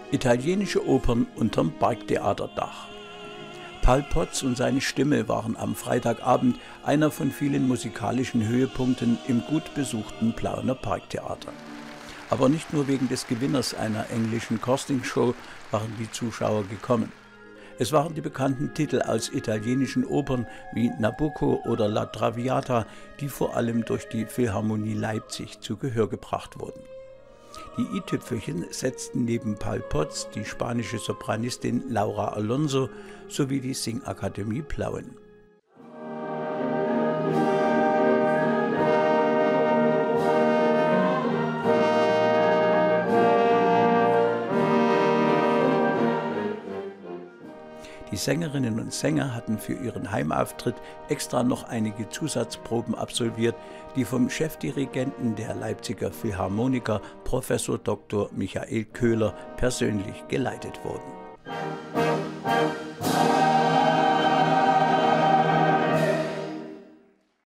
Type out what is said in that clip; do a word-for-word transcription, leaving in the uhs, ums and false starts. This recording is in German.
Italienische Opern unterm Parktheaterdach. Paul Potts und seine Stimme waren am Freitagabend einer von vielen musikalischen Höhepunkten im gut besuchten Plauener Parktheater. Aber nicht nur wegen des Gewinners einer englischen Castingshow waren die Zuschauer gekommen. Es waren die bekannten Titel aus italienischen Opern wie Nabucco oder La Traviata, die vor allem durch die Philharmonie Leipzig zu Gehör gebracht wurden. Die i-Tüpfelchen setzten neben Paul Potts die spanische Sopranistin Laura Alonso sowie die Singakademie Plauen. Die Sängerinnen und Sänger hatten für ihren Heimauftritt extra noch einige Zusatzproben absolviert, die vom Chefdirigenten der Leipziger Philharmoniker Professor Doktor Michael Köhler persönlich geleitet wurden.